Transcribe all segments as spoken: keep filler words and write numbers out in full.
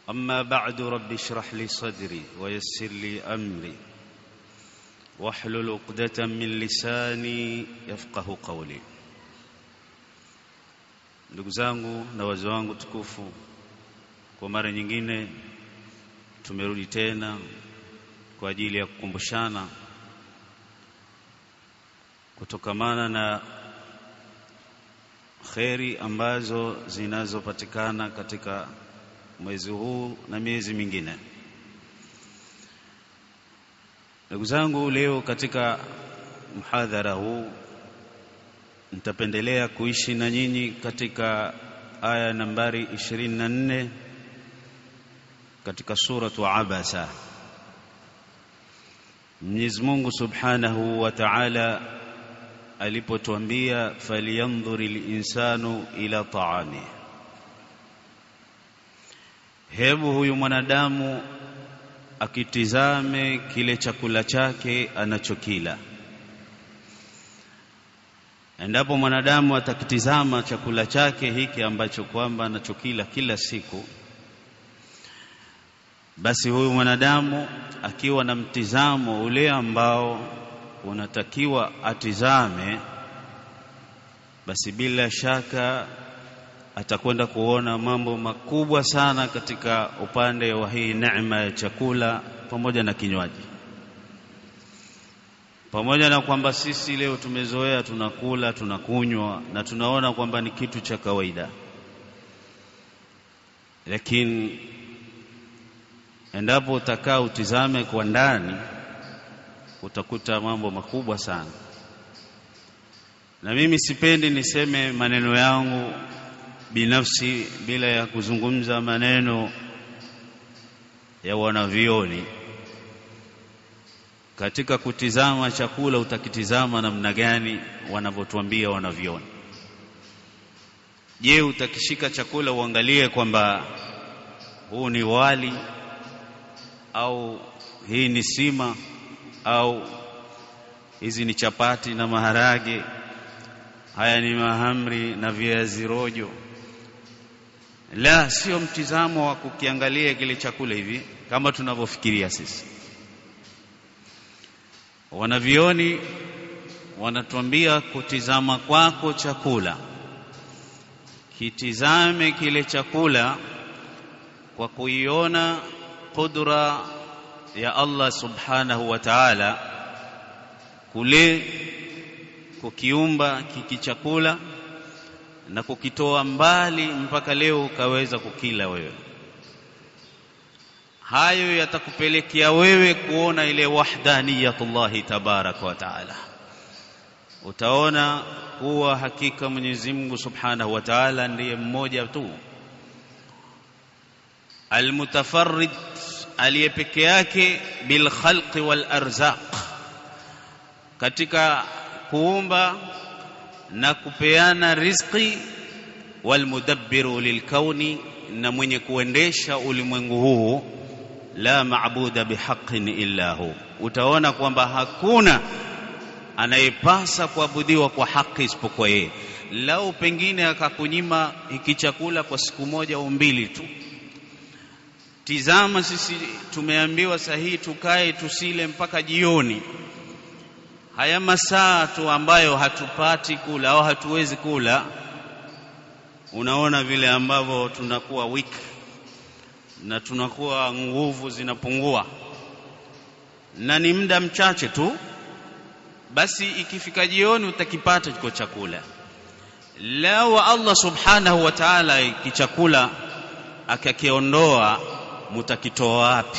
أما بعد رب اشرح لي صدري ويسر لي أمري واحلل عقدة من lisani yafqahu qawli. Ndugu zangu na wazee wangu tukufu, kwa mara nyingine tumerudi tena kwa ajili ya kukumbushana kutokamana na khairi ambazo zinazopatikana katika mwezi huu na miezi mingine. Ndugu zangu, leo katika mhadhara huu nitapendelea kuishi na nyinyi katika aya nambari ishirini na nne katika suratu Abasa. Mwenyezi Mungu Subhanahu wa Ta'ala alipotuambia falyanzuril insanu ila ta'ami, hebu huyu mwanadamu akitizame kile chakula chake anachokila. Endapo mwanadamu atakitizama chakula chake hiki ambacho kwamba anachokila kila siku, basi huyu mwanadamu akiwa na mtizamo ule ambao unatakiwa atizame, basi bila shaka atakwenda kuona mambo makubwa sana katika upande wa hii neema ya chakula pamoja na kinywaji. Pamoja na kwamba sisi leo tumezoea tunakula, tunakunywa na tunaona kwamba ni kitu cha kawaida, lakini endapo utakaa utizame kwa ndani utakuta mambo makubwa sana. Na mimi sipendi niseme maneno yangu binafsi bila ya kuzungumza maneno ya wanavyoni. Katika kutizama chakula utakitizama namna gani wanavyotuambia wanavyoni? Je, utakishika chakula uangalie kwamba huu ni wali au hii ni sima au hizi ni chapati na maharage, haya ni mahamri na viazi rojo? La, sio mtizamo wa kukiangalia kile chakula hivi kama tunavyofikiria sisi. Wanavioni wanatuambia kutizama kwako chakula, kitizame kile chakula kwa kuiona kudra ya Allah Subhanahu wa Ta'ala kule kukiumba kiki chakula na kukitoa mbali mpaka leo ukaweza kukila wewe. Hayo yatakupelekea wewe kuona ile wahdaniyatullah tabaraka wa Ta'ala. Utaona kuwa hakika Mwenyezi Mungu Subhanahu wa Ta'ala ndiye mmoja tu, almutafarrid, aliyepeke yake bil khalqi wal arzaq, katika kuumba na kupeana riziki, wal mudabbiru lil kauni, na mwenye kuendesha ulimwengu huu. La maabuda bihaqqin illa hu, utaona kwamba hakuna anayepasa kuabudiwa kwa haki isipokuwa yeye. Lau pengine akakunyima hiki chakula kwa siku moja au mbili tu, tizama sisi tumeambiwa sahihi tukae tusile mpaka jioni. Haya masaa tu ambayo hatupati kula au hatuwezi kula, unaona vile ambavyo tunakuwa weak na tunakuwa nguvu zinapungua, na ni muda mchache tu. Basi ikifika jioni utakipata kiko chakula. Lao Allah Subhanahu wa Ta'ala kichakula akakiondoa, mutakitoa wapi?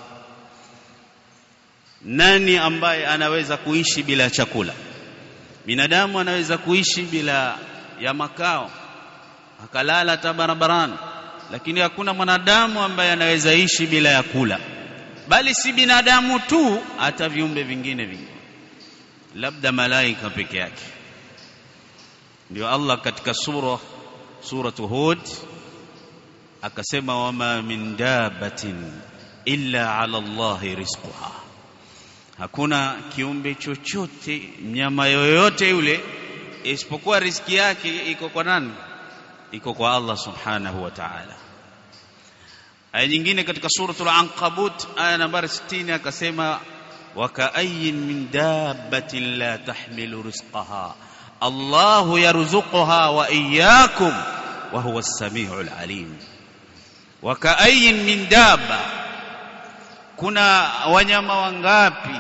Nani ambaye anaweza kuishi bila chakula? Binadamu anaweza kuishi bila ya makao, akalala hata barabarani, lakini hakuna mwanadamu ambaye anaweza ishi bila ya kula. Bali si binadamu tu, hata viumbe vingine vingi, labda malaika peke yake. Ndio Allah katika sura suratu Hud akasema, wama min dabatin illa ala Allahi rizquha, hakuna kiumbe chochote, mnyama yoyote yule, isipokuwa riziki yake iko kwa nani? Iko kwa Allah Subhanahu wa Ta'ala. aya nyingine katika suratul Ankabut aya nambari sitini akasema waka'ayyin min dabbatin la tahmilu rizqaha Allahu yarzuquha wa iyyakum wa huwa as-sami'ul alim. Waka'ayyin min dabba, kuna wanyama wangapi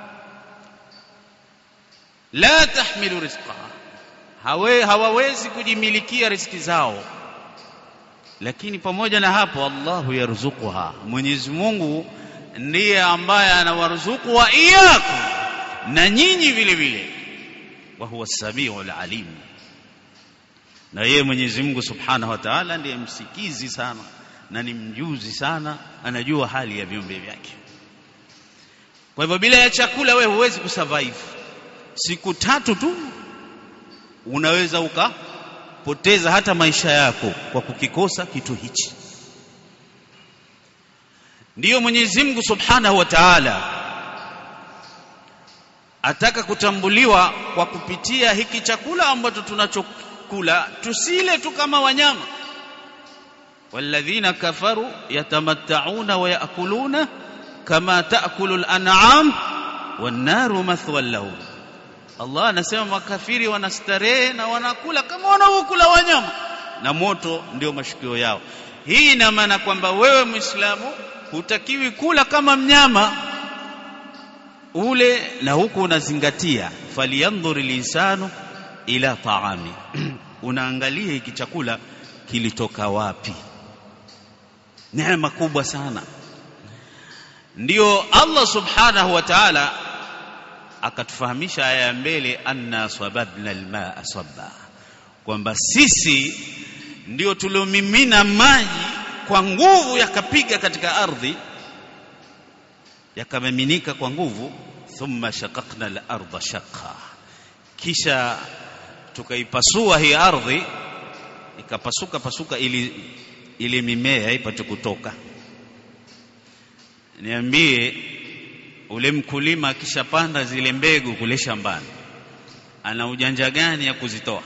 la tahmilu rizqaha, hawe hawawezi kujimilikia riziki zao, lakini pamoja na hapo Allahu yarzuquha, Mwenyezi Mungu ndiye ambaye anawaruzuku wa iyyakum, na nyinyi vile vile, wa huwa as-sami'ul alim. Na yeye Mwenyezi Mungu Subhanahu wa Ta'ala ndiye msikizi sana na ni mjuzi sana, anajua hali ya viumbe vyake. Kwa hivyo bila ya chakula wewe huwezi kusurvive. Siku tatu tu unaweza ukapoteza hata maisha yako kwa kukikosa kitu hichi. Ndiyo Mwenyezi Mungu Subhanahu wa Ta'ala ataka kutambuliwa kwa kupitia hiki chakula ambacho tunachokula, tusile tu kama wanyama. walladhina kafaru yatamatta'una wa ya'kuluna kama ta'kulu al-an'am wan-naru mathwan lahum. Allah anasema makafiri wanastarehe na wanakula kama wanaokula wanyama, na moto ndio mashukio yao. Hii ina maana kwamba wewe Muislamu hutakiwi kula kama mnyama ule, na huku unazingatia falyanzuri linsanu ila ta'ami unaangalia hiki chakula kilitoka wapi. Neema kubwa sana. Ndio Allah Subhanahu wa Ta'ala akatufahamisha aya ya mbele, anna sababna almaa sabba, kwamba sisi ndio tuliomimina maji kwa nguvu yakapiga katika ardhi, yakamiminika kwa nguvu. Thumma shaqaqna al-ardha shaqqa, kisha tukaipasua hii ardhi ikapasuka pasuka ili ili mimea ipate kutoka. Niambie, ule mkulima akishapanda zile mbegu kule shambani ana ujanja gani ya kuzitoa?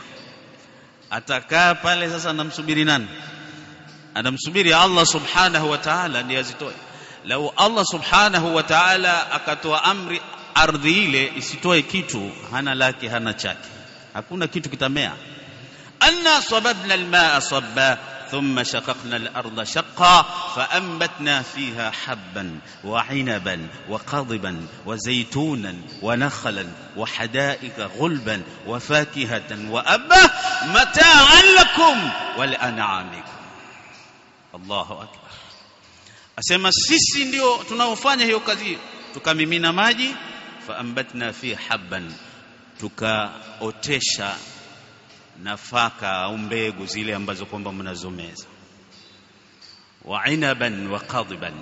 Atakaa pale sasa anamsubiri nani? Anamsubiri Allah Subhanahu wa Ta'ala ndiye azitoe. Lau Allah Subhanahu wa Ta'ala akatoa amri ardhi ile isitoe kitu, hana laki hana chake, hakuna kitu kitamea. anna sababna almaa sabba thumma shaqaqna al-ardha shaqqa faanbatna fiha habban wa 'inaban wa qadban wa zaytunan wa nakhlan wa hada'iqa ghulban wa fakihatan wa abba mata'an lakum wa li'an'amikum. Allahu akbar. Asema sisi ndio tunaofanya hiyo kazi. Tukamimina maji, faambatna fi habban, tukaotesha nafaka au mbegu zile ambazo kwamba mnazomeza, wa inaban wa qadban,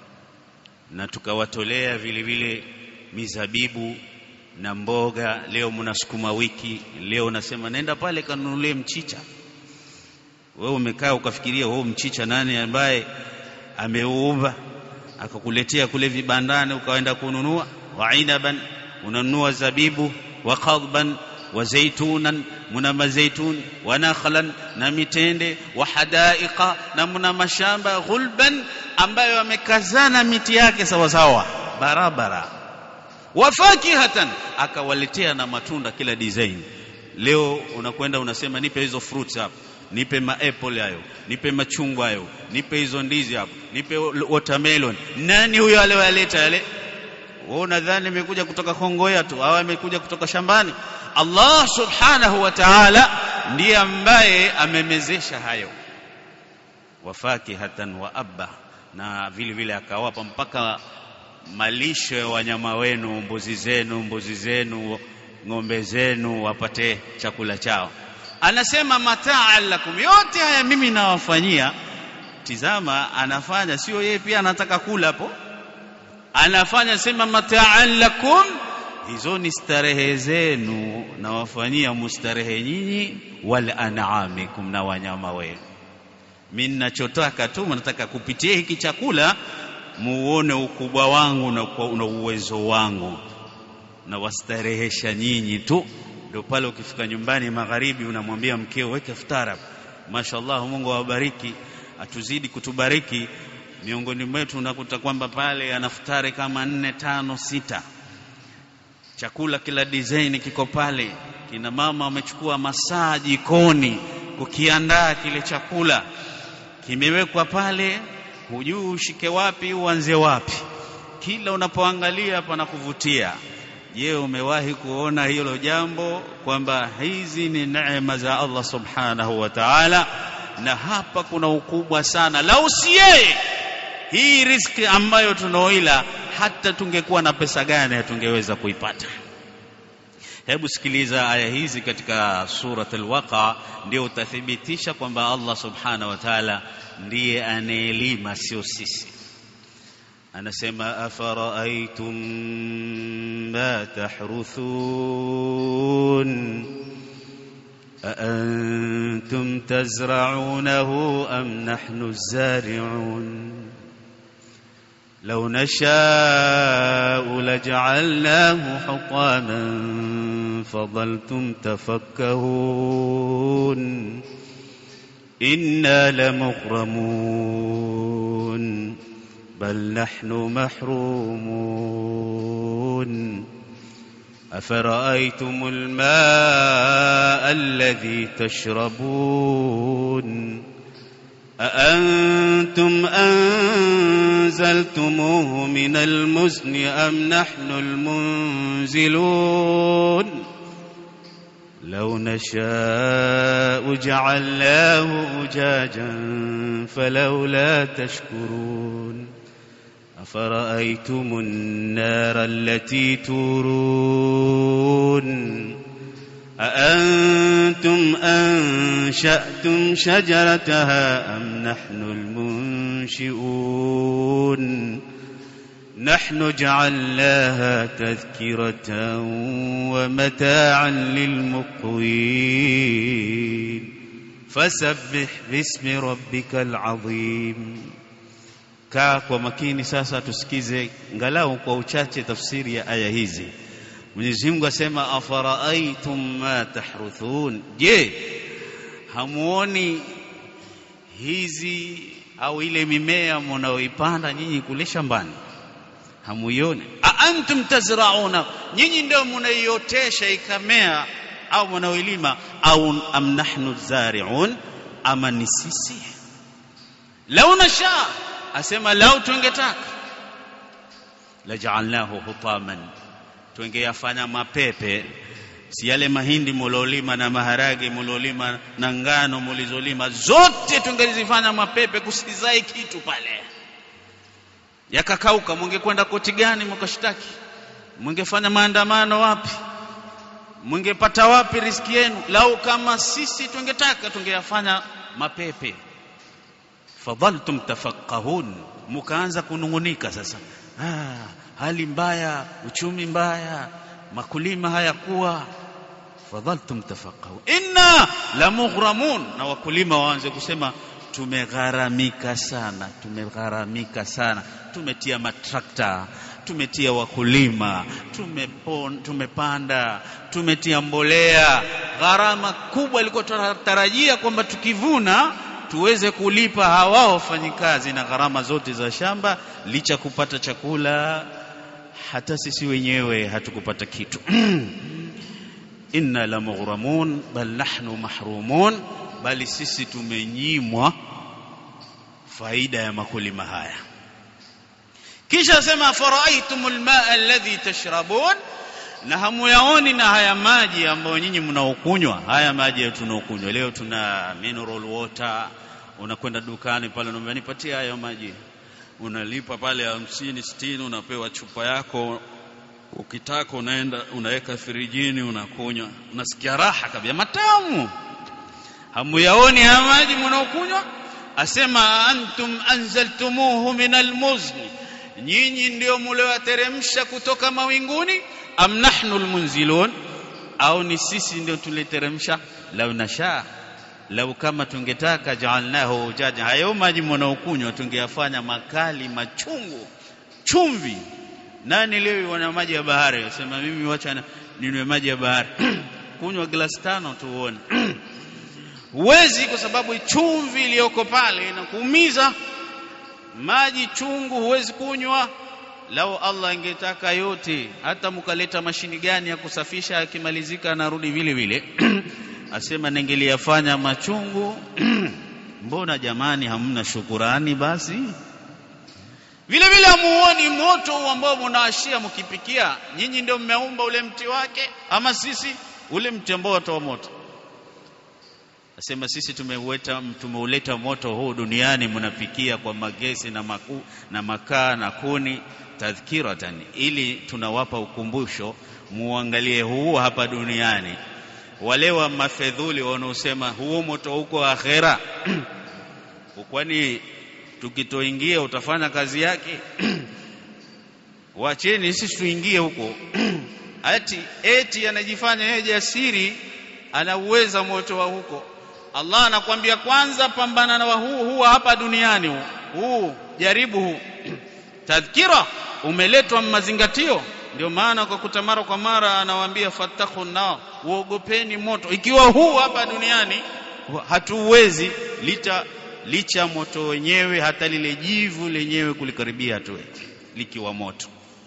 na tukawatolea vile vile mizabibu na mboga. Leo mnasukuma wiki, leo unasema nenda pale kanunulie mchicha. Wewe umekaa ukafikiria wewe mchicha nani ambaye ameuumba akakuletea kule vibandani ukaenda kununua? Wa inaban, unanunua zabibu, wa qadban wa zaytunan, muna mazaituni, wa nakhlan, na mitende, wa hadaiqa, na muna mashamba, ghulban, ambayo yamekazana miti yake sawa sawa barabara, wa fakihatan, akawaletea na matunda kila design. Leo unakwenda unasema nipe hizo fruits hapo, nipe ma apple hayo, nipe machungwa hayo, nipe hizo ndizi hapo, nipe watermelon. Nani huyo aliyoleta yale? Wewe unadhani imekuja kutoka Kongoya tu au imekuja kutoka shambani? Allah Subhanahu wa Ta'ala ndiye ambaye amemezesha hayo. Wafakihatan wa abba, na vile vile akawapa mpaka malisho ya wanyama wenu, mbuzi zenu, mbuzi zenu, ng'ombe zenu wapate chakula chao. Anasema mata'an lakum, yote haya mimi nawafanyia. Tizama, anafanya sio yeye pia anataka kula hapo, anafanya sema mata'an lakum, hizo ni starehe zenu nawafanyia mustarehe nyinyi, wal an'amikum, na wanyama wenu. Mimi ninachotaka tu nataka kupitia hiki chakula muone ukubwa wangu na, na uwezo wangu, na wastarehesha nyinyi tu. Ndio pale ukifika nyumbani magharibi unamwambia mkeo weke iftara, mashaallah, Mungu awabariki, atuzidi kutubariki. miongoni mwetu unakuta kwamba pale anafutari kama nne tano sita, chakula kila design kiko pale, kina mama wamechukua masaa jikoni kukiandaa kile chakula, kimewekwa pale, hujui ushike wapi uanze wapi, kila unapoangalia pana kuvutia. Je, umewahi kuona hilo jambo kwamba hizi ni neema za Allah subhanahu wa ta'ala? Na hapa kuna ukubwa sana. Lau si yeye, hii riziki ambayo tunaoila, hata tungekuwa na pesa gani hatungeweza kuipata. Hebu sikiliza aya hizi katika surat al-Waqa, ndio utathibitisha kwamba Allah subhanahu wa ta'ala ndiye anayelima, sio sisi. Anasema afara'aytum ma tahruthun أأنتم تزرعونه أم نحن الزارعون لو نشاء لجعلناه حطاما فظلتم تفكهون إنا لمغرمون بل نحن محرومون أفرأيتم الماء الذي تشربون أأنتم أنزلتموه من المزن أم نحن المنزلون لو نشاء جعلناه أجاجا فلولا تشكرون أفرأيتم النار التي تورون أأنتم أنشأتم شجرتها أم نحن المنشئون نحن جعلناها تذكرة ومتاعا للمقوين فسبح باسم ربك العظيم. Kaa kwa makini sasa, tusikize ngalau kwa uchache tafsiri ya aya hizi. Mwenyezi Mungu asema afara'aytum ma tahruthun, je, hamuoni hizi au ile mimea mnaoipanda nyinyi kule shambani? Hamuioni? A antum tazra'una, nyinyi ndio mnaiotesha ikamea au mnaoilima, au am nahnu zari'un, ama ni sisi? Lau nasha, asema lau tungetaka, la ja'alnahu hutaman, tungeyafanya mapepe. Si yale mahindi mulolima na maharage mulolima na ngano mulizolima, zote tungezifanya mapepe, kusizai kitu pale, yakakauka. Mungekwenda koti gani mkashtaki? Mungefanya maandamano wapi? Mungepata wapi riziki yenu? Lau kama sisi tungetaka, tungeyafanya mapepe. Fadhaltum tafaqqahun, mukaanza kunungunika sasa. Ah, hali mbaya, uchumi mbaya, makulima hayakuwa. Fadhaltum tafaqqahun inna lamughramun, na wakulima waanze kusema tumegharamika sana, tumegharamika sana, tumetia matrakta, tumetia wakulima, tumepon, tumepanda, tumetia mbolea, gharama kubwa ilikuwa tunatarajia kwamba tukivuna tuweze kulipa hawa wafanyikazi na gharama zote za shamba. Licha kupata chakula, hata sisi wenyewe hatukupata kitu. Inna la mughramun bal nahnu mahrumun, bali sisi tumenyimwa faida ya makulima haya. Kisha sema fara'aytumul ma'a alladhi tashrabun, na hamuyaoni na haya maji ambayo nyinyi mnaokunywa. Haya maji tunaokunywa leo, tuna mineral water. Unakwenda dukani pale, unaomba nipatie hayo maji, unalipa pale hamsini sitini, unapewa chupa yako. Ukitaka unaenda unaweka firijini, unakunywa, unasikia raha kabisa, matamu. Hamuyaoni haya maji mnaokunywa? Asema antum anzaltumuhu minal muzni, nyinyi ndio mliowateremsha kutoka mawinguni. Am nahnu almunzilun, au ni sisi ndio tuliteremsha? Lau nasha, lau kama tungetaka, ja'alnahu ujaja, hayo maji mnaokunywa tungeyafanya makali, machungu, chumvi. Nani leo wana maji ya bahari? Sema mimi wacha ninywe maji ya bahari. Kunywa glass tano tuone. Huwezi, kwa sababu chumvi iliyoko pale inakuumiza. maji chungu huwezi kunywa. Lao Allah ingetaka yote, hata mkaleta mashini gani ya kusafisha, akimalizika anarudi vile vile asema ningeliyafanya machungu mbona jamani hamna shukurani? Basi vile vile amuoni moto ambao mnaashia mkipikia, nyinyi ndio mmeumba ule mti wake ama sisi? Ule mti ambao watoa moto. Asema sisi tumeuweta tumeuleta moto huu duniani, mnapikia kwa magesi na maku, na makaa na kuni, tadhkiratan, ili tunawapa ukumbusho muangalie huu hapa duniani. Wale wa mafedhuli wanaosema huo moto huko akhera kwani tukitoingia utafanya kazi yake wacheni sisi tuingie huko ati eti anajifanya yeye jasiri, anauweza moto wa huko. Allah anakuambia kwanza pambana na huu huu hapa duniani, huu huu jaribu huu tadhkira, umeletwa mazingatio. Ndio maana kwa kutamara kwa mara anawaambia fattakhun nar, uogopeni moto. Ikiwa huu hapa duniani hatuwezi, lita licha moto wenyewe, hata lile jivu lenyewe kulikaribia hatuwezi likiwa moto.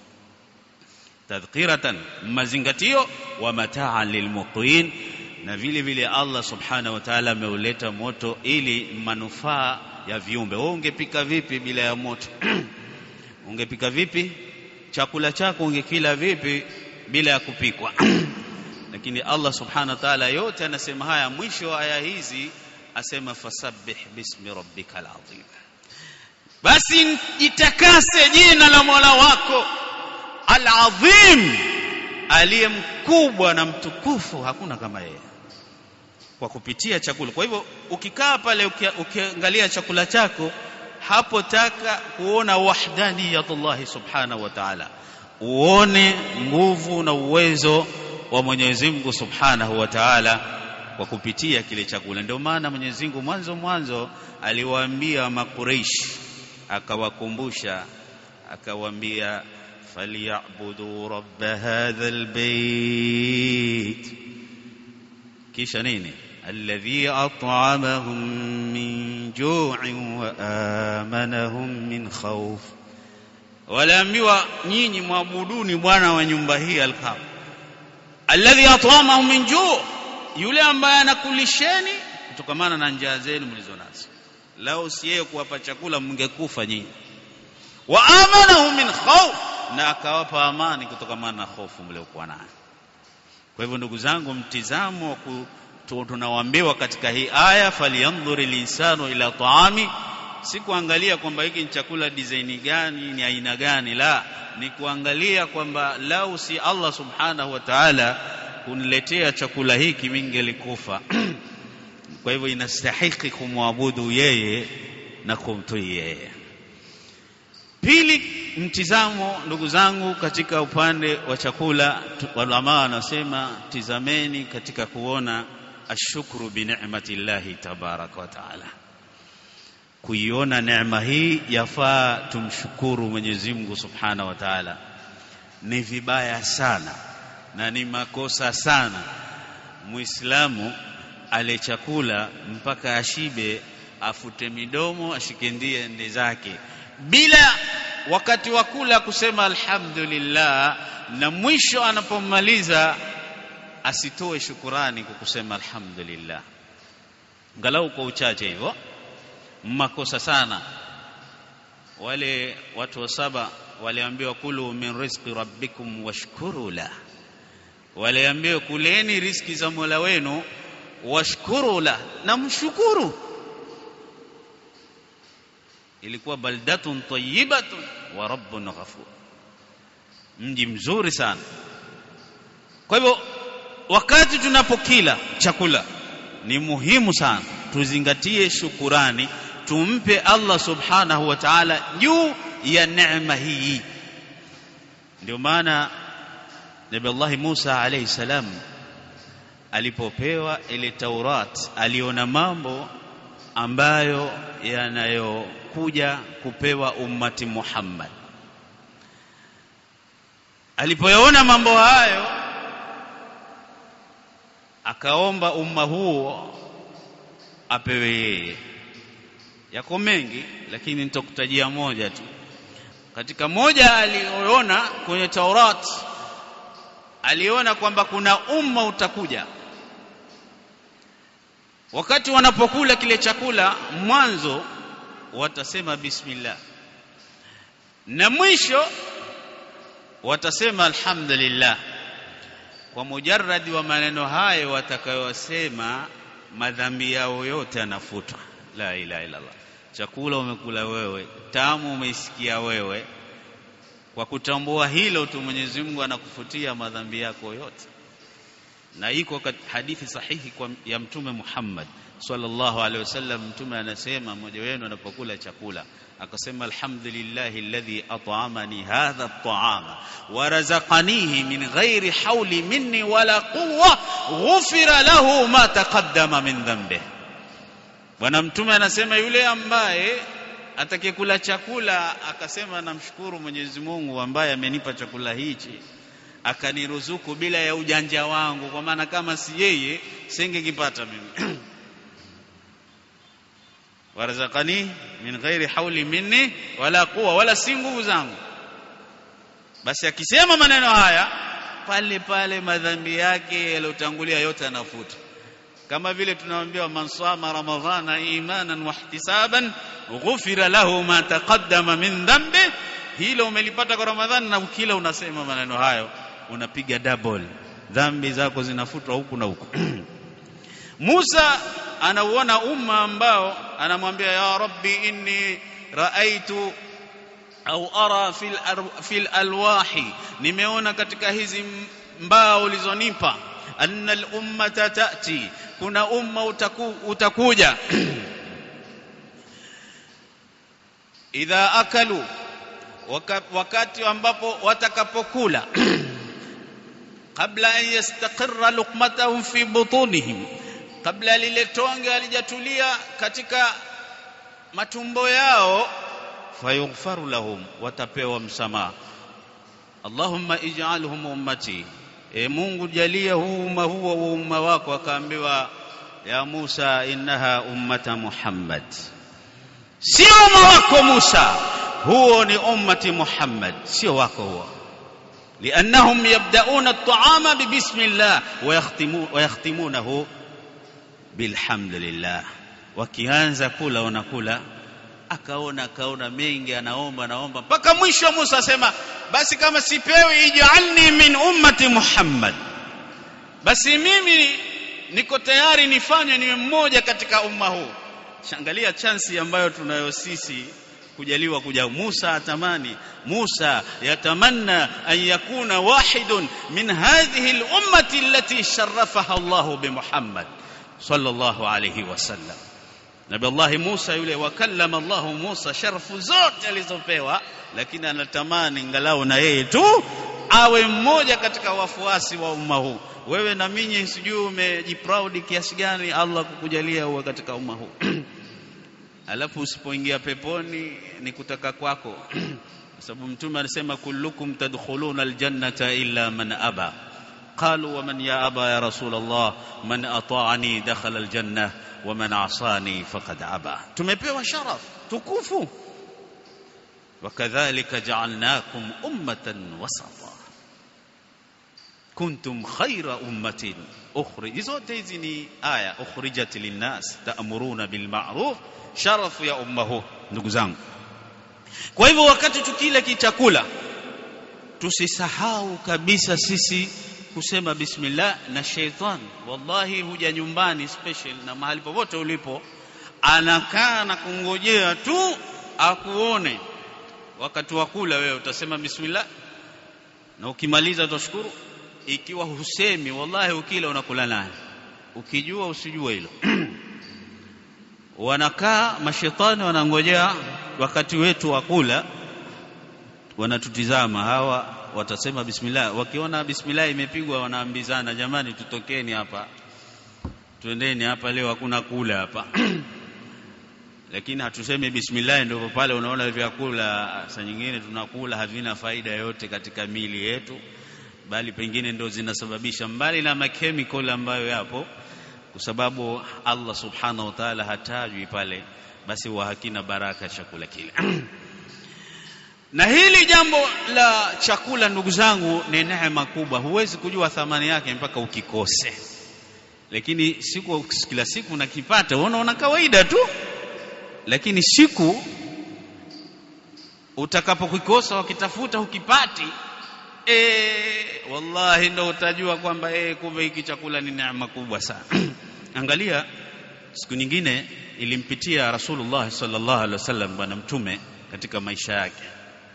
Tadhkiratan, mazingatio, wa mataa lilmuqin. Na vile vile Allah subhanahu wa ta'ala ameuleta moto ili manufaa ya viumbe. Wewe ungepika vipi bila ya moto? Ungepika vipi? Chakula chako ungekila vipi bila ya kupikwa? Lakini Allah subhanahu wa ta'ala yote anasema haya. Mwisho wa aya hizi asema fasabbih bismi rabbikal azim, basi jitakase jina la Mola wako al-azim, aliye mkubwa na mtukufu, hakuna kama yeye, kwa kupitia chakula. Kwa hivyo ukikaa pale ukiangalia chakula chako, hapo taka kuona wahdaniyatullah subhanahu wa ta'ala, uone nguvu na uwezo wa Mwenyezi Mungu subhanahu wa ta'ala kwa kupitia kile chakula. Ndio maana Mwenyezi Mungu mwanzo mwanzo aliwaambia Makuraish, akawakumbusha, akawaambia falyabudu rabb hadha albayt, kisha nini? alladhi at'amahum min ju'in wa amanahum min khawf. Walaambiwa nyinyi muabuduni bwana wa nyumba hii al-Kaaba, alladhi at'amahum min ju', yule ambaye anakulisheni kutokamana na njaa zenu mlizonazo. Lao si yeye kuwapa chakula mngekufa nyinyi. Wa amanahum min khawf, na akawapa amani kutokamana na hofu mliokuwa nayo. Kwa hivyo ndugu zangu, mtizamo tunawaambiwa katika hii aya, falyanzuri linsanu ila ta'ami, si kuangalia kwamba hiki ni chakula design gani, ni aina gani, la, ni kuangalia kwamba lau si Allah subhanahu wa ta'ala kuniletea chakula hiki mingelikufa. Kwa hivyo inastahili kumwabudu yeye na kumtii yeye. Pili, mtizamo ndugu zangu katika upande wa chakula, ulama wanasema tizameni katika kuona ashukuru bi ni'matillahi tabaraka wa taala. Kuiona neema hii yafaa tumshukuru Mwenyezi Mungu subhanahu wa taala. Ni vibaya sana na ni makosa sana Muislamu ale chakula mpaka ashibe, afute midomo, ashikendie ende zake bila wakati wa kula kusema alhamdulillah, na mwisho anapomaliza asitoe shukurani kwa kusema alhamdulillah, ngalau kwa uchache hivyo. Makosa sana. Wale watu wa saba waliambiwa kulu min rizqi rabbikum washkuru la, waliambiwa kuleni riziki za Mola wenu, washkuru la, na mshukuru. Ilikuwa baldatun tayyibatun wa rabbun ghafur, mji mzuri sana. Kwa hivyo wakati tunapokila chakula ni muhimu sana tuzingatie shukurani, tumpe Allah subhanahu wa ta'ala juu ya neema hii. Ndio maana Nabii Allah Musa alayhi salam alipopewa ile Taurat, aliona mambo ambayo yanayokuja kupewa ummati Muhammad. Alipoyaona mambo hayo, akaomba umma huo apewe yeye yako mengi, lakini nitakutajia moja tu. Katika moja aliona kwenye Taurat, aliona kwamba kuna umma utakuja, wakati wanapokula kile chakula mwanzo watasema bismillah, na mwisho watasema alhamdulillah. Kwa mujarradi wa maneno hayo watakayosema, madhambi yao yote yanafutwa. La ilaha illa Allah. Chakula umekula wewe, tamu umeisikia wewe, kwa kutambua hilo tu Mwenyezi Mungu anakufutia madhambi yako yote. Na iko hadithi sahihi kwa ya Mtume Muhammad sallallahu alaihi wasallam, Mtume anasema mmoja wenu anapokula chakula akasema alhamdulillahi alladhi at'amani hadha at'ama wa razaqanihi min ghairi hawli minni wala quwwa ghufira lahu ma taqaddama min dhanbi. Bwana Mtume anasema yule ambaye atakayekula chakula akasema namshukuru Mwenyezi Mungu ambaye amenipa chakula hichi akaniruzuku bila ya ujanja wangu, kwa maana kama si yeye singekipata mimi. Warazaqani min ghairi hawli minni wala quwwa, wala si nguvu zangu. Basi akisema maneno haya, pale pale madhambi yake yaliyotangulia yote yanafuta. Kama vile tunawaambia man sama ramadhana imanan wa ihtisaban ghufira lahu ma taqaddama min dhanbi. Hilo umelipata kwa Ramadhani, na ukila unasema maneno hayo unapiga double, dhambi zako zinafutwa huku na huku. Musa anauona umma ambao anamwambia ya rabbi inni raaitu au ara fil fil alwahi, nimeona katika hizi mbao ulizonipa, anna al ummata taati, kuna umma utaku, utakuja idha akalu, wakati ambapo watakapokula kabla an yastaqirra luqmatahum fi butunihim, kabla lile tonge alijatulia katika matumbo yao, fayughfaru lahum, watapewa msamaha. Allahumma ij'alhum ummati, e Mungu jalia huu umma huo umma wako. Akaambiwa ya Musa innaha ummata Muhammad, sio umma wako Musa, huo ni ummati Muhammad, sio wako huo. Liannahum yabda'una at-ta'ama bi bismillah wa yakhtimu wa yakhtimunahu bilhamdulillah. Wakianza kula wanakula, akaona akaona mengi, anaomba naomba mpaka mwisho. Musa asema basi kama sipewi ij'alni min ummati Muhammad, basi mimi niko tayari nifanye niwe mmoja katika umma huu. Shangalia chansi ambayo tunayo sisi kujaliwa kuja. Musa atamani, Musa yatamanna an yakuna wahidun min hadhihi al-ummati allati sharafaha Allah bi Muhammad sallallahu alayhi wasallam. Nabii Allah Musa yule, wakallama Allah Musa, sharafu zote alizopewa, lakini anatamani ngalau na yeye tu awe mmoja katika wafuasi wa umma huu. Wewe na mimi sijui umejiproud kiasi gani Allah kukujalia uwe katika umma huu. Alafu usipoingia peponi ni kutaka kwako, sababu Mtume alisema kullukum tadkhuluna aljannata illa man aba. Qalu wa man ya aba ya Rasulullah, man ata'ani dakhala aljanna wa man asani faqad aba. Tumepewa sharaf tukufu. Wakadhalika ja'alnakum ummatan wasata kuntum khayra ummatin ukhrij. Zote hizi ni aya ukhrijat linnas ta'muruna bil ma'ruf, sharafu ya umma huu. Ndugu zangu, kwa hivyo wakati tukile kichakula tusisahau kabisa sisi kusema bismillah. Na shaitan wallahi huja nyumbani special na mahali popote ulipo, anakaa na kungojea tu akuone wakati wa kula. Wewe utasema bismillah na ukimaliza utashukuru. Ikiwa husemi, wallahi ukila unakula naye, ukijua usijue hilo. Wanakaa mashaitani wanangojea wakati wetu wa kula, wanatutizama. Hawa watasema bismillah, wakiona bismillah imepigwa wanaambizana, jamani tutokeni hapa, twendeni hapa, leo hakuna kula hapa. Lakini hatusemi bismillah, ndio pale unaona vyakula saa nyingine tunakula havina faida yote katika mili yetu, bali pengine ndio zinasababisha, mbali na makemikali ambayo yapo, kwa sababu Allah subhanahu wa ta'ala hatajwi pale basi huwa hakina baraka chakula kile. Na hili jambo la chakula ndugu zangu ni neema kubwa. Huwezi kujua thamani yake mpaka ukikose. Lakini siku kila siku unakipata unaona kawaida tu. Lakini siku utakapokikosa ukitafuta ukipati, eh wallahi ndio utajua kwamba eh kumbe hiki chakula ni neema kubwa sana. Angalia siku nyingine ilimpitia Rasulullah sallallahu alaihi wasallam bwana mtume katika maisha yake.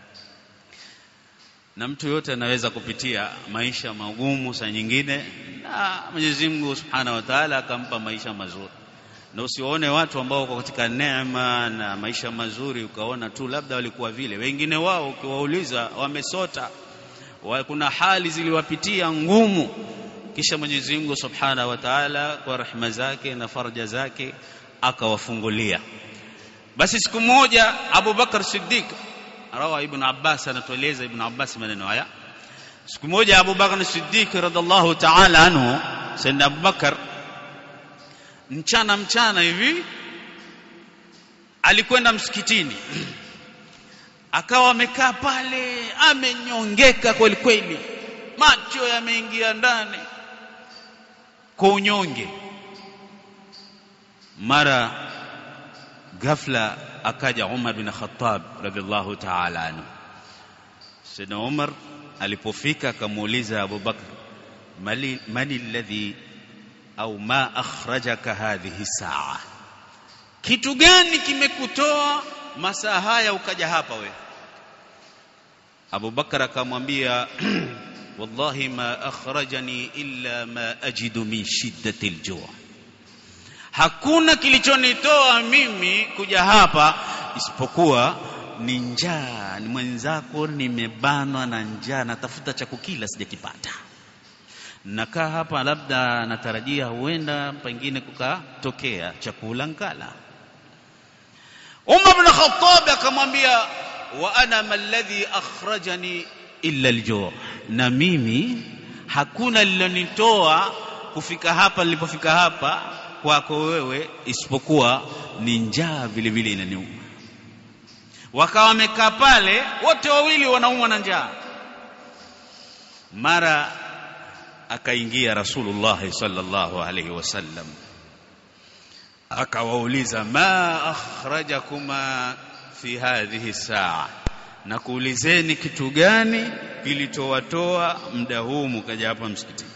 Na mtu yote anaweza kupitia maisha magumu saa nyingine, na Mwenyezi Mungu Subhanahu wa Ta'ala akampa maisha mazuri. Na usione watu ambao wako katika neema na maisha mazuri ukaona tu labda walikuwa vile. Wengine wao ukiwauliza wamesota, kuna hali ziliwapitia ngumu, kisha Mwenyezi Mungu Subhanahu wa Ta'ala kwa rehema zake na faraja zake akawafungulia. Basi siku moja Abu Bakar Siddiq, rawa Ibn Abbas, anatueleza Ibn Abbas maneno haya. Siku moja Abu Bakar Siddiq radhiallahu ta'ala anhu, Sayyidina Abu Bakar, mchana mchana hivi alikwenda msikitini. Akawa amekaa pale amenyongeka kweli kweli, macho yameingia ndani kwa unyonge. Mara ghafla akaja Umar bin Khattab radhiallahu ta'ala anhu. Sayyidina Umar alipofika akamuuliza Abu Bakar, mali mani alladhi au ma akhrajaka hadhihi saa, kitu gani kimekutoa masaa haya ukaja hapa wewe? Abu Bakar akamwambia, wallahi ma akhrajani illa ma ajidu min shiddati al-ju', hakuna kilichonitoa mimi kuja hapa isipokuwa ni njaa. Ni mwenzako nimebanwa na njaa, natafuta cha kukila sijakipata. Nakaa hapa labda natarajia huenda pengine kukatokea chakula nkala. Umar bin Khattab akamwambia, wa ana malladhi akhrajani illa al-ju', na mimi hakuna lilonitoa kufika hapa nilipofika hapa kwako wewe isipokuwa ni njaa vile vile inaniuma. Wakawa wamekaa pale wote wawili wanaumwa na njaa. Mara akaingia Rasulullah sallallahu alaihi wasallam akawauliza, ma akhrajakuma fi hadhihi saa, na kuulizeni kitu gani kilitowatoa muda huu mkaja hapa msikitini?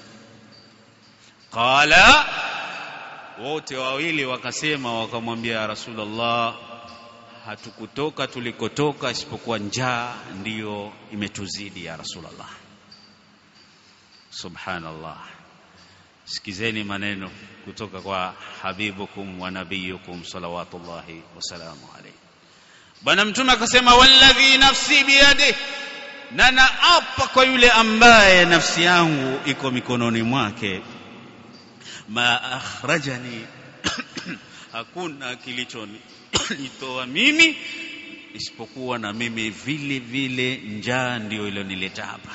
Qala, wote wawili wakasema, wakamwambia Rasulullah, hatukutoka tulikotoka isipokuwa njaa ndiyo imetuzidi ya Rasulullah. Subhanallah. Sikizeni maneno kutoka kwa habibukum wa nabiyukum salawatullahi wasalamu alayhi. Bwana mtume akasema, walladhi nafsi biyadihi, na naapa kwa yule ambaye nafsi yangu iko mikononi mwake, ma akhrajani hakuna kilichonitoa mimi isipokuwa na mimi vile vile njaa ndio ilionileta hapa.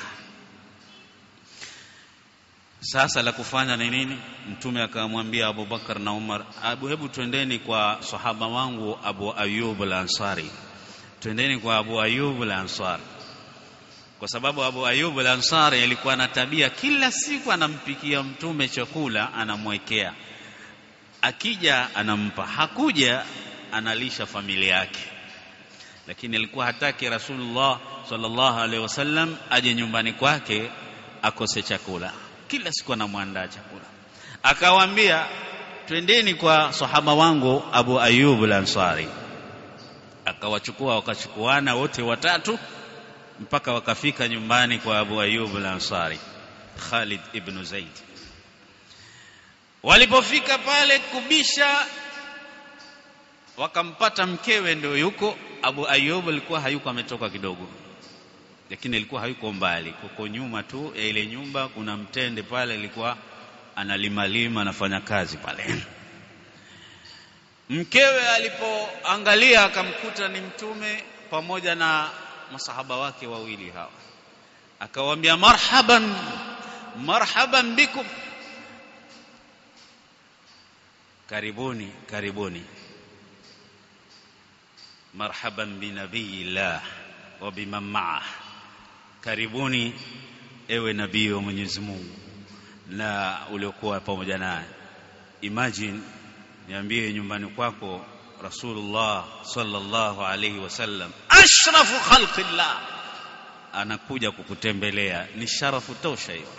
Sasa la kufanya ni nini? Mtume akamwambia Abu Bakar na Umar, Abu, hebu twendeni kwa sahaba wangu Abu Ayyub al-Ansari. Twendeni kwa Abu Ayyub al-Ansari. Kwa sababu Abu Ayyub al-Ansari alikuwa na tabia kila siku anampikia mtume chakula, anamwekea. Akija anampa, hakuja analisha familia yake. Lakini alikuwa hataki Rasulullah sallallahu alaihi wasallam aje nyumbani kwake akose chakula. Kila siku anamwandaa chakula. Akawaambia, twendeni kwa sahaba wangu Abu Ayyub al-Ansari. Akawachukua, wakachukuana wote watatu mpaka wakafika nyumbani kwa Abu Ayyub al-Ansari, Khalid ibn Zaid. Walipofika pale kubisha, wakampata mkewe ndio yuko. Abu Ayyub alikuwa hayuko, ametoka kidogo, lakini alikuwa hayuko mbali, kuko nyuma tu ya ile nyumba kuna mtende pale, alikuwa analimalima anafanya kazi pale. Mkewe alipoangalia akamkuta ni mtume pamoja na masahaba wake wawili hao. Akawaambia, marhaban marhaban bikum, karibuni karibuni. marhaban bi nabiyillah wa biman ma'ah, karibuni ewe nabii wa Mwenyezi Mungu na uliokuwa pamoja naye. Imagine, niambie nyumbani kwako Rasulullah sallallahu alayhi wasallam, ashrafu khalqillah, anakuja kukutembelea, ni sharafu tosha hiyo.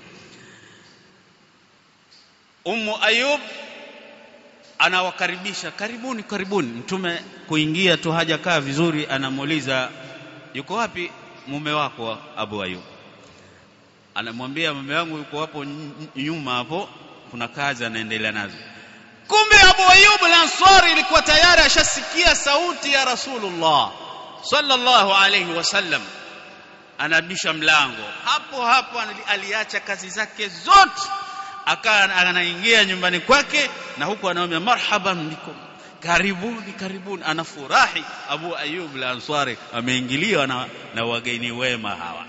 Ummu Ayub anawakaribisha, karibuni karibuni. Mtume kuingia tu hajakaa vizuri, anamuuliza yuko wapi mume wako Abu Ayub? Anamwambia mume wangu yuko hapo nyuma, hapo kuna kazi anaendelea nazo. Kumbe Abu Ayub al-Ansari ilikuwa tayari ashasikia sauti ya Rasulullah sallallahu alayhi wasallam, anabisha mlango. Hapo hapo aliacha kazi zake zote, akawa anaingia nyumbani kwake, na huko anaomba marhaban bikum, karibuni karibuni. Anafurahi Abu Ayub al-Ansari, ameingiliwa na, na wageni wema hawa.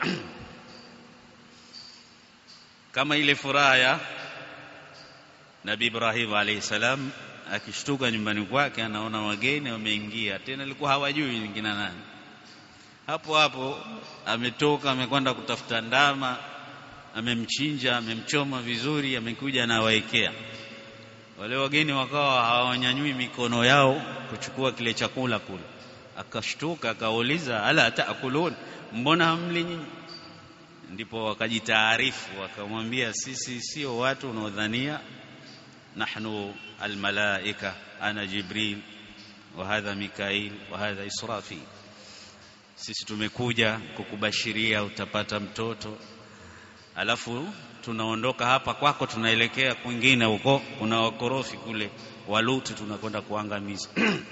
Kama ile furaha ya Nabii Ibrahim alayhi salam, akishtuka nyumbani kwake anaona wageni wameingia, tena alikuwa hawajui ni kina nani. Hapo hapo ametoka, amekwenda kutafuta ndama, amemchinja, amemchoma vizuri, amekuja na waekea. Wale wageni wakawa hawanyanyui mikono yao kuchukua kile chakula kule. Akashtuka akauliza, ala taakulun, mbona hamli nyinyi? Ndipo wakajitaarifu, wakamwambia sisi sio watu unaodhania, nahnu almalaika, ana Jibril wa hadha Mikail wa hadha Israfil, sisi tumekuja kukubashiria utapata mtoto, alafu tunaondoka hapa kwako tunaelekea kwingine huko, kuna wakorofi kule Waluti, tunakwenda kuangamiza.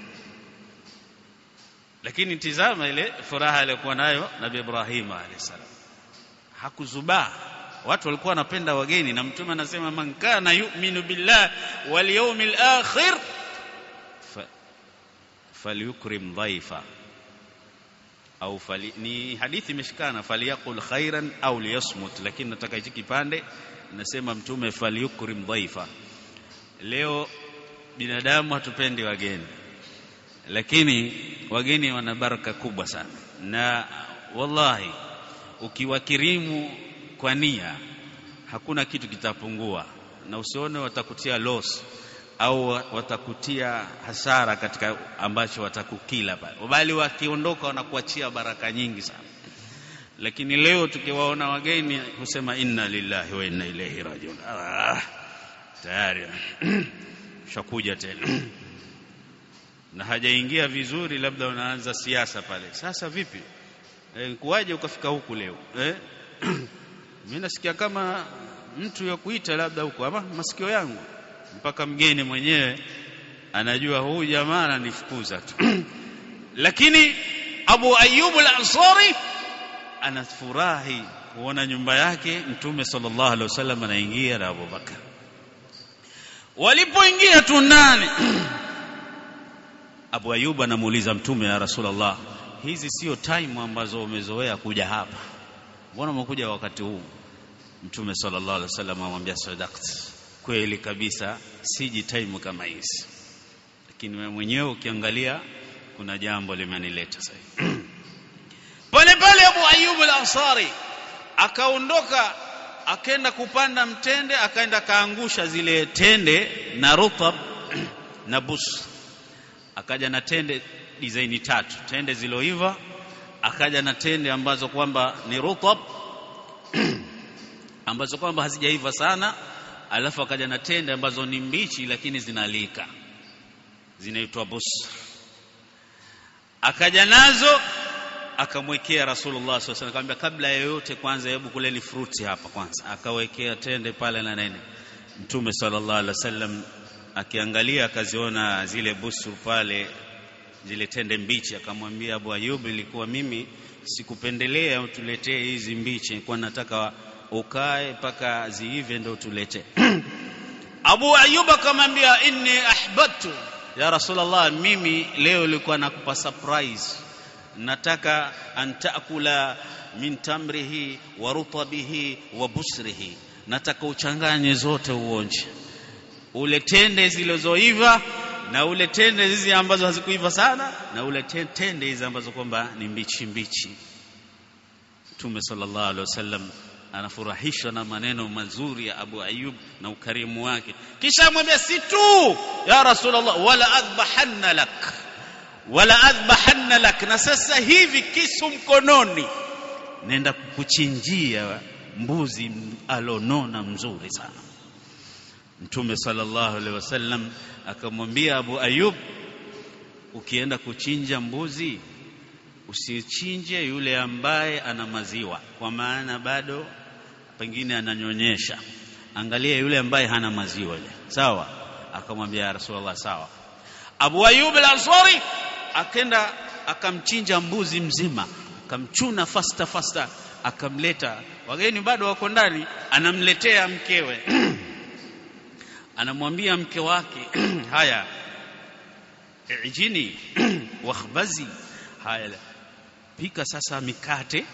Lakini tizama ile furaha aliyokuwa nayo Nabii Ibrahim alayhisalam, hakuzubaa. Watu walikuwa wanapenda wageni, na Mtume anasema man kana yu'minu billah wal yawmil akhir falyukrim dhaifa, au fali, ni hadithi imeshikana, faliyaqul khairan au liyasmut, lakini nataka hichi kipande nasema Mtume falyukrim dhaifa. Leo binadamu hatupendi wageni, lakini wageni wana baraka kubwa sana, na wallahi ukiwakirimu kwa nia hakuna kitu kitapungua, na usione watakutia loss au watakutia hasara katika ambacho watakukila pale, bali wakiondoka wanakuachia baraka nyingi sana. Lakini leo tukiwaona wageni husema inna lillahi wa inna ilaihi rajiun, ah, tayari shakuja tena na hajaingia vizuri, labda unaanza siasa pale. Sasa vipi, eh, kuwaje ukafika huku leo? eh mimi nasikia kama mtu ya kuita labda huko, ama masikio yangu, mpaka mgeni mwenyewe anajua huyu jamaa ananifukuza tu. Lakini Abu Ayyub al-Ansari anafurahi kuona nyumba yake Mtume sallallahu alaihi wasallam anaingia na Abu Bakar. Walipoingia tu ndani, Abu Ayyub anamuuliza Mtume, ya Rasulullah, hizi sio time ambazo umezoea kuja hapa, mbona umekuja wakati huu? Mtume sallallahu alaihi wasallam amwambia, sadaqti, kweli kabisa, siji time kama hizi, lakini wewe mwenyewe ukiangalia kuna jambo limenileta sasa. Pale pale Abu Ayyub al-Ansari akaondoka, akaenda kupanda mtende, akaenda kaangusha zile tende na rutab na bus. Akaja na tende design tatu, tende ziloiva, akaja na tende ambazo kwamba ni rutab ambazo kwamba hazijaiva sana, alafu akaja na tende ambazo ni mbichi lakini zinalika, zinaitwa bus. Akaja nazo akamwekea Rasulullah sallallahu alaihi wasallam, akamwambia kabla ya yote kwanza hebu kuleni fruti hapa kwanza. Akawekea tende pale na nene. Mtume sallallahu alaihi wasallam akiangalia akaziona zile busu pale, zile tende mbichi, akamwambia Abu Ayyub, ilikuwa mimi sikupendelea utuletee hizi mbichi, kwa nataka ukae paka ziive ndio tulete. Abu Ayyub akamwambia, inni ahbabtu ya Rasulullah, mimi leo nilikuwa nakupa surprise, nataka antaakula min tamrihi wa rutabihi wa busrihi, nataka uchanganye zote uonje, ule tende zilizoiva na ule tende hizi ambazo hazikuiva sana, na ule tende hizi ambazo kwamba ni mbichi mbichi. Mtume sallallahu alaihi wasallam anafurahishwa na maneno mazuri ya Abu Ayyub na ukarimu wake. Kisha amwambia, si tu ya Rasulullah, wala adhbahanna lak, wala adhbahanna lak, na sasa hivi kisu mkononi nenda kukuchinjia mbuzi alonona mzuri sana. Mtume sallallahu alaihi wasallam akamwambia Abu Ayyub, ukienda kuchinja mbuzi usichinje yule ambaye ana maziwa, kwa maana bado pengine ananyonyesha. Angalia yule ambaye hana maziwa ile. Sawa? Akamwambia ya Rasulullah, sawa. Abu Ayyub al-Ansari akenda akamchinja mbuzi mzima, akamchuna fasta fasta, akamleta. Wageni bado wako ndani, anamletea mkewe. Anamwambia mke wake, haya ijini wakhbazi, haya pika sasa mikate,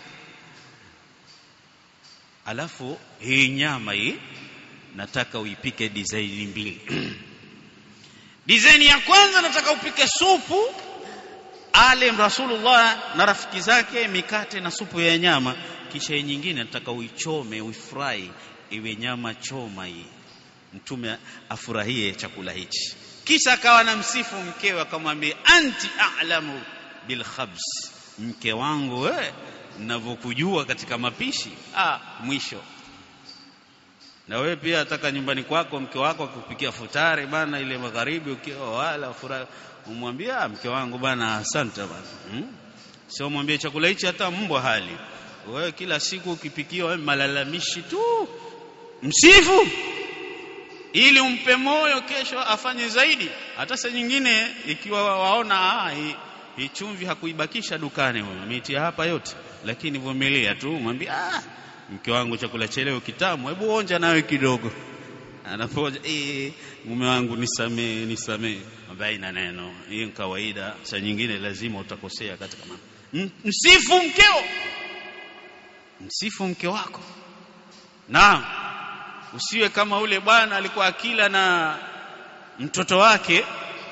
alafu hii nyama hii nataka uipike design mbili. Design ya kwanza nataka upike supu, ale Rasulullah na rafiki zake mikate na supu ya nyama. Kisha nyingine nataka uichome, uifry, iwe nyama choma hii. Mtume afurahie chakula hichi. Kisha akawa na msifu mkewe, akamwambia, anti a'lamu bil khabs, mke wangu wewe ninavyokujua katika mapishi. Ah, mwisho na wewe pia ataka nyumbani kwako mke wako akupikia futari bana, ile magharibi ukiwa wala furaha, umwambie mke wangu bana, asante bana. Hmm? Sio mwambie chakula hichi hata mbwa hali. Wewe kila siku ukipikiwa wewe malalamishi tu. Msifu ili umpe moyo kesho afanye zaidi. Hata saa nyingine ikiwa waona ah, hii hi chumvi hakuibakisha dukani, huyo ametia hapa yote, lakini vumilia tu, mwambie ah, mke wangu chakula cheleo kitamu, hebu onja nawe kidogo. Anapoja, eh mume wangu nisamee nisamee, ambaye ina neno hii ni kawaida. Saa nyingine lazima utakosea katika mambo. Msifu mkeo, msifu mke wako. Na usiwe kama ule bwana alikuwa akila na mtoto wake.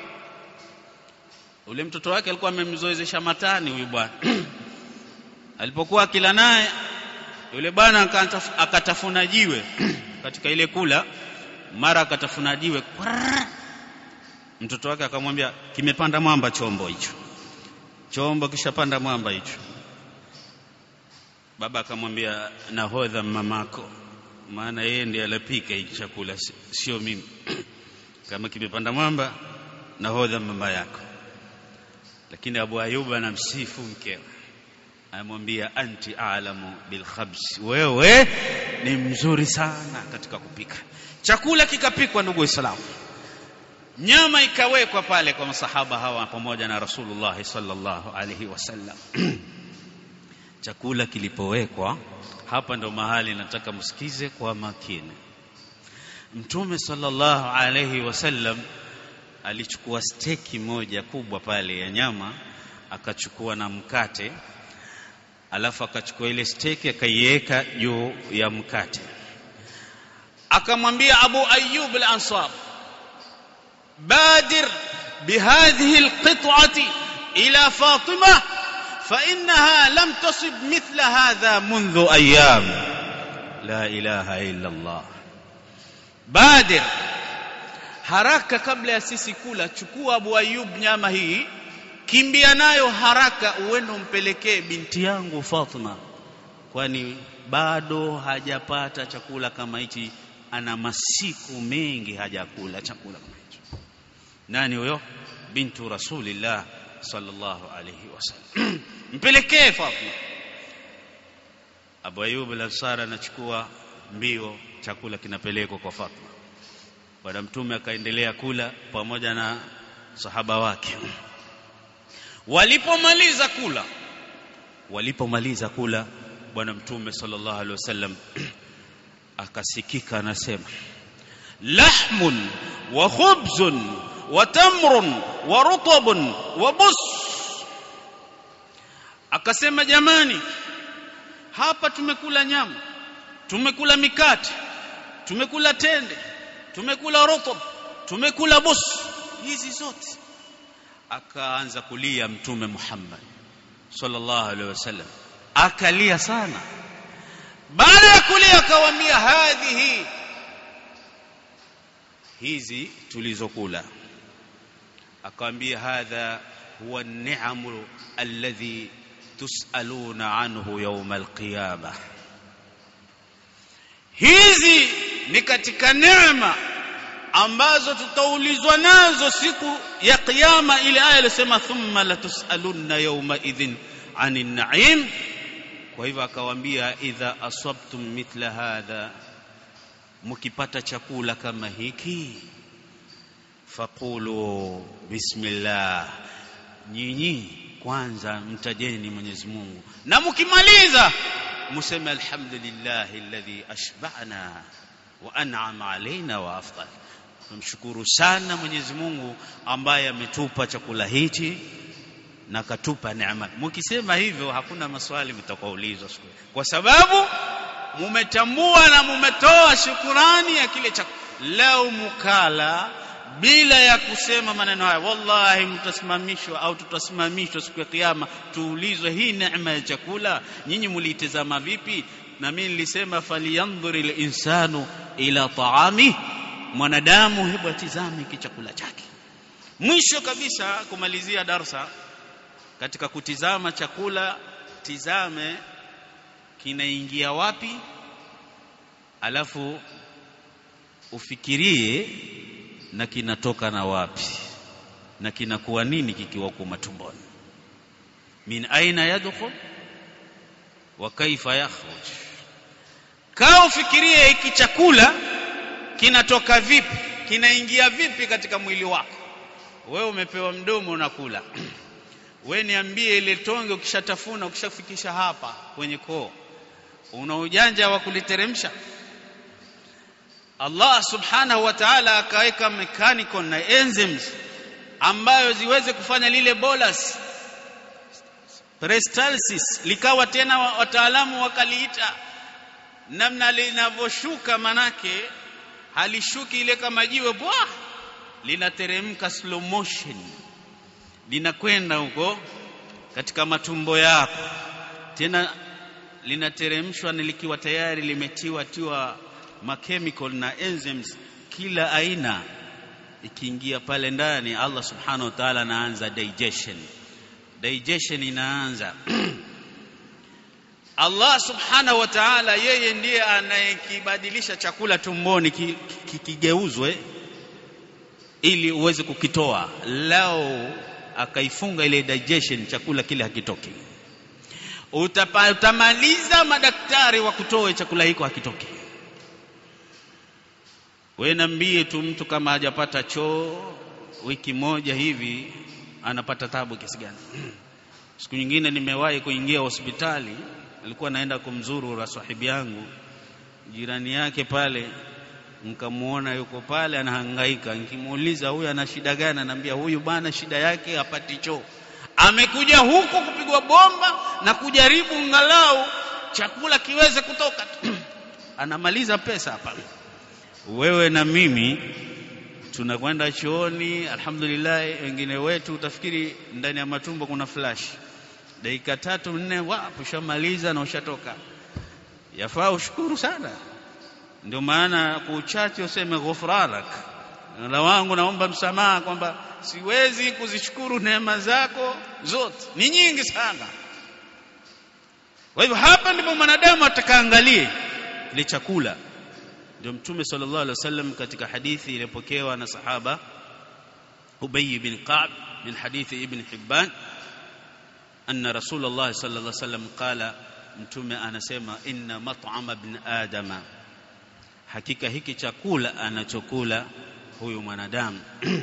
Ule mtoto wake alikuwa amemzoezesha matani huyu bwana. Alipokuwa akila naye, yule bwana akatafuna jiwe katika ile kula, mara akatafuna jiwe. Mtoto wake akamwambia, kimepanda mwamba chombo hicho. Chombo kishapanda mwamba hicho. Baba akamwambia, nahodha mamako, maana yeye ndiye alipika hiki chakula, sio mimi. Kama kimepanda mwamba, nahodha mama yako. Lakini Abu Ayyub anamsifu mkewe, anamwambia, anti a'lamu bil khabs, wewe ni mzuri sana katika kupika. Chakula kikapikwa, ndugu Waislamu. Nyama ikawekwa pale kwa masahaba hawa pamoja na Rasulullah sallallahu alaihi wasallam. Chakula kilipowekwa, hapa ndo mahali nataka msikize kwa makini. Mtume sallallahu alaihi wasallam alichukua steki moja kubwa pale ya nyama, akachukua na mkate, alafu akachukua ile steki akaiweka juu ya mkate. Akamwambia Abu Ayyub al-Ansari, badir bihadhihi alqit'ati ila Fatima fa innaha lam tasib mithla hadha منذ ayyam. La ilaha illa Allah. Badir, haraka kabla ya sisi kula, chukua Abu Ayyub nyama hii, kimbia nayo haraka uende umpelekee binti yangu Fatima, kwani bado hajapata chakula kama hichi, ana masiku mengi hajakula chakula kama hicho. Nani huyo? Bintu Rasulillah sallallahu alayhi wasallam. Mpelekee Fatima. Abu Ayyub al-Ansari anachukua mbio, chakula kinapelekwa kwa Fatima. Bwana Mtume akaendelea kula pamoja na sahaba wake. Walipomaliza kula, walipomaliza kula Bwana Mtume sallallahu alaihi wasallam akasikika anasema, lahmun wa khubzun wa tamrun wa rutabun wa bus. Akasema, jamani, hapa tumekula nyama, tumekula mikate, tumekula tende, tumekula rutab, tumekula bus. hizi zote. Akaanza kulia Mtume Muhammad sallallahu alaihi wasallam, akalia sana. Baada ya kulia akawaambia, hadhihi, hizi tulizokula. Akawaambia, hadha huwa an-ni'amu alladhi tus'aluna anhu yawm al-qiyamah, hizi ni katika neema ambazo tutaulizwa nazo siku ya kiyama. Ile aya ilisema thumma la tusalunna yawma idhin anin na'im. Kwa hivyo akawaambia, idha asabtum mithla hadha, mkipata chakula kama hiki, faqulu bismillah, nyinyi kwanza mtajeni Mwenyezi Mungu, na mkimaliza museme alhamdulillahi alladhi ashba'na wa an'ama alaina wa afdal. Tumshukuru sana Mwenyezi Mungu ambaye ametupa chakula hichi na katupa neema. Mkisema hivyo hakuna maswali mtakaoulizwa siku, kwa sababu mumetambua na mumetoa shukrani ya kile chakula. Lao mukala bila ya kusema maneno haya, wallahi mtasimamishwa au tutasimamishwa siku ya kiyama, tuulizwe hii neema ya chakula nyinyi mlitazama vipi? Na mimi nilisema falyanzuril insanu ila ta'ami, mwanadamu hebu atizame kichakula chake. Mwisho kabisa kumalizia darsa, katika kutizama chakula, tizame kinaingia wapi, alafu ufikirie na kinatoka na wapi, na kinakuwa nini kikiwa kwa matumboni. Min aina yadkhul wa kaifa yakhruj. Kaa ufikirie hiki chakula kinatoka vipi, kinaingia vipi katika mwili wako. Wewe umepewa mdomo unakula. Wewe niambie, ile tonge ukishatafuna, ukishafikisha hapa kwenye koo, una ujanja wa kuliteremsha? Allah subhanahu wa ta'ala akaweka mechanical na enzymes ambayo ziweze kufanya lile bolus peristalsis, likawa tena wataalamu wakaliita namna linavoshuka, manake halishuki ile kama jiwe bwa, linateremka slow motion, linakwenda huko katika matumbo yako, tena linateremshwa nilikiwa tayari limetiwa tiwa machemical na enzymes kila aina. Ikiingia pale ndani, Allah subhanahu wa ta'ala anaanza digestion. Digestion inaanza. Allah subhanahu wa ta'ala yeye ndiye anayekibadilisha chakula tumboni kigeuzwe ki, ki, ili uweze kukitoa. Lao akaifunga ile digestion, chakula kile hakitoki. Utamaliza madaktari wa kutoa chakula hiko hakitoki. Wewe niambie tu, mtu kama hajapata choo wiki moja hivi anapata tabu kiasi gani? Siku nyingine nimewahi kuingia hospitali, alikuwa naenda kumzuru rasahibi yangu, jirani yake pale, nikamuona yuko pale anahangaika. Nikimuuliza huyu ana shida gani, ananiambia huyu bana shida yake hapati choo. Amekuja huko kupigwa bomba na kujaribu ngalau chakula kiweze kutoka. Anamaliza pesa hapa. Wewe na mimi tunakwenda chooni, alhamdulillah. Wengine wetu utafikiri ndani ya matumbo kuna flash, dakika tatu nne wapo ushamaliza na ushatoka. Yafaa ushukuru sana. Ndio maana kuuchache useme ghufranak, na wangu naomba msamaha kwamba siwezi kuzishukuru neema zako zote, ni nyingi sana. Kwa hivyo hapa ndipo mwanadamu atakaangalie ile chakula. Ndio Mtume sallallahu alaihi wasallam katika hadithi iliyopokewa na sahaba Ubay bin Ka'b min hadithi Ibn Hibban, anna Rasulullah sallallahu alaihi wasallam qala, Mtume anasema, inna mat'ama ibn adama, hakika hiki chakula anachokula huyu mwanadamu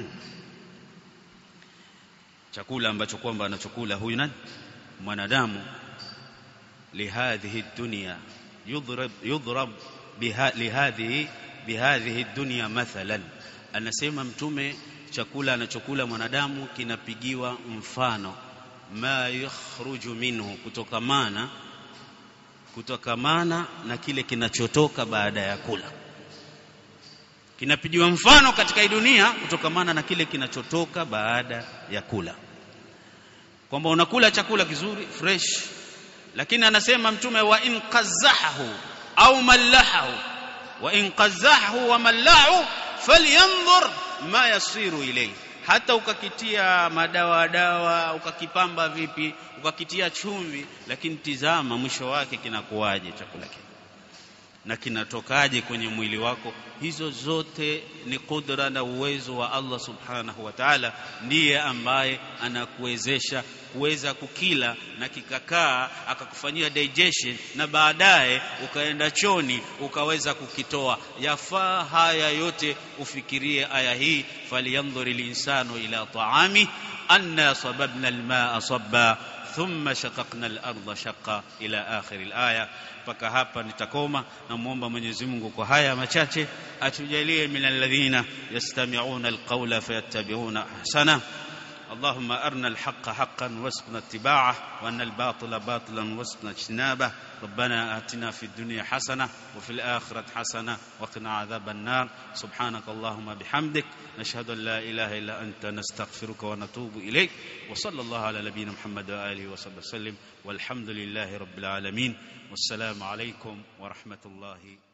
chakula ambacho kwamba anachokula huyu nani mwanadamu, lihadhihi dunya yudhrab yudhrab biha lihadhihi bihadhihi dunya mathalan. Anasema Mtume, chakula anachokula mwanadamu kinapigiwa mfano, ma yakhruju minhu, kutokamana kutokamana na kile kinachotoka baada ya kula. kinapigiwa mfano katika hii dunia kutokamana na kile kinachotoka baada ya kula, kwamba unakula chakula kizuri fresh, lakini anasema mtume wa in qazahu au mallahahu wa in qazahu wa mallahu falyanzur ma yasiru ilayhi, hata ukakitia madawa dawa ukakipamba vipi ukakitia chumvi, lakini tizama mwisho wake kinakuwaje chakula kile na kinatokaje kwenye mwili wako. Hizo zote ni kudra na uwezo wa Allah subhanahu wa ta'ala, ndiye ambaye anakuwezesha kuweza kukila na kikakaa akakufanyia digestion na baadaye ukaenda choni ukaweza kukitoa. Yafaa haya yote ufikirie aya hii, falyanzur linsanu ila ta'ami anna sababna almaa sabba thumma shaqaqna al-ardha shaqqa ila akhir al-aya. Paka hapa nitakoma, na muomba Mwenyezi Mungu kwa haya machache atujalie min alladhina yastami'una al-qawla fayattabi'una ahsana. اللهم أرنا الحق حقا وارزقنا اتباعه وأن الباطل باطلا وارزقنا اجتنابه. ربنا آتنا في الدنيا حسنة وفي الآخرة حسنة وقنا عذاب النار. سبحانك اللهم بحمدك نشهد أن لا إله إلا أنت نستغفرك ونتوب إليك. وصلى الله على نبينا محمد وآله وصحبه وسلم والحمد لله رب العالمين. والسلام عليكم ورحمة الله